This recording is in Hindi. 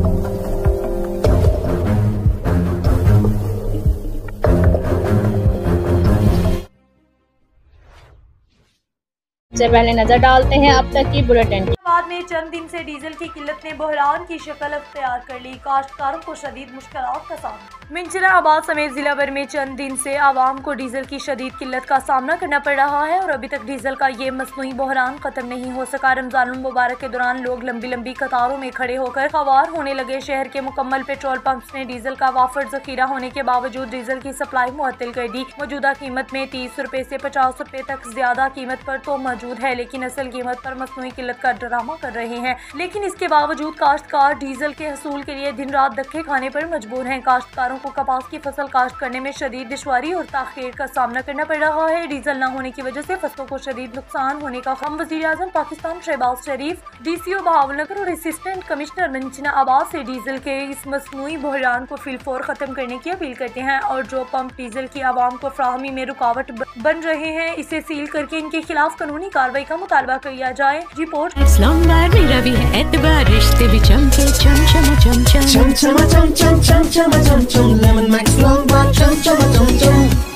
सबसे पहले नजर डालते हैं अब तक की बुलेटिन की। बाद में चंद दिन से डीजल की किल्लत ने बहरान की शक्ल अख्तियार कर ली। काश्तकारों को शदीद मुश्किलात का सामना। मिंचराबाद समेत जिला भर में चंद दिन से आवाम को डीजल की शदीद किल्लत का सामना करना पड़ रहा है और अभी तक डीजल का ये मसनूई बहरान खत्म नहीं हो सका। रमजान मुबारक के दौरान लोग लंबी लंबी कतारों में खड़े होकर खवार होने लगे। शहर के मुकम्मल पेट्रोल पंप्स ने डीजल का वाफर जखीरा होने के बावजूद डीजल की सप्लाई मुअत्तल कर दी। मौजूदा कीमत में 30 रुपए से 50 रुपए तक ज्यादा कीमत पर तो मौजूद है, लेकिन असल कीमत पर मसनूई किल्लत का ड्रामा कर रहे हैं। लेकिन इसके बावजूद काश्तकार डीजल के हसूल के लिए दिन रात धक्के खाने पर मजबूर हैं। काश्तकारों को कपास की फसल काश्त करने में शदीद दुश्वारी और ताखीर का सामना करना पड़ रहा है। डीजल न होने की वजह से फसलों को शदीद नुकसान होने का खम वज़ीर आज़म पाकिस्तान शहबाज शरीफ, DCO बहावलनगर और असिस्टेंट कमिश्नर मंचनाबाद से डीजल के इस मसनूई बहरान को फिलफौर खत्म करने की अपील करते हैं और जो पंप डीजल की आवाम को फ्राहमी में रुकावट बन रहे हैं इसे सील करके इनके खिलाफ कानूनी कार्रवाई का मुतालबा किया जाए। रिपोर्ट रिश्ते भी चमके चम चम चम चम चम चम चम चम चम चम चम लेमन मैक्स लॉन्ग बार चम चम चम चम।